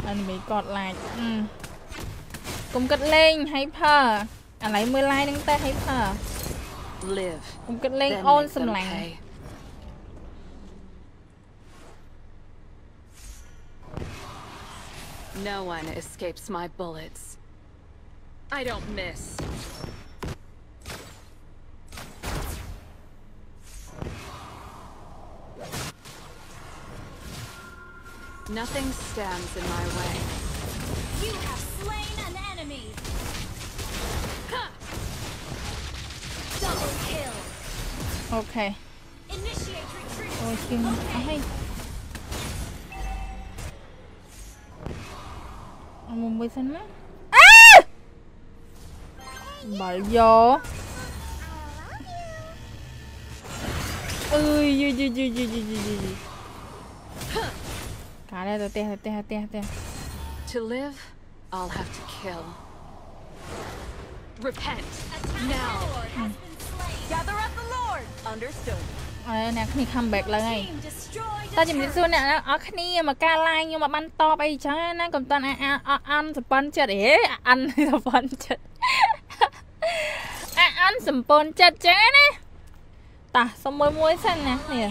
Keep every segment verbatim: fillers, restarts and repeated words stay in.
anime กอดไลน์อืมกุมกัดเล่งให้เพ่ออะไรมือไลน์นั่งแต่ให้เพ่อกุมกัดเล่งโอนสำลัง No one escapes my bullets. I don't miss. Nothing stands in my way. You have slain an enemy. Double kill. Okay. Initiate retreat. Okay. Okay. Một mươi phân mắt. À! Bỏ vô. Ui, ui, ui, ui, ui, ui, ui. Cả đây rồi, tè, tè, tè, tè. To live, I'll have to kill. Repent now. Gather up the Lord. Understood. Ờ, nè, khi comeback là ngay. Ta chỉ biết xưa nè, ở khi mà ca like nhưng mà bắn to bay chứ nó còn toàn ăn ăn sập chết ế ăn sập chết ăn sập chết chứ nè ta xong mới muối xanh nè nè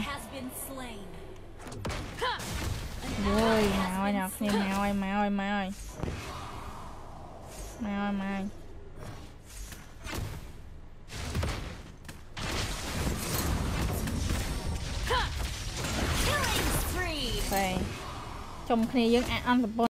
ôi mày ơi nhọc nè mày ơi mày ơi mày ơi mày ơi mày trong khi những ăn sập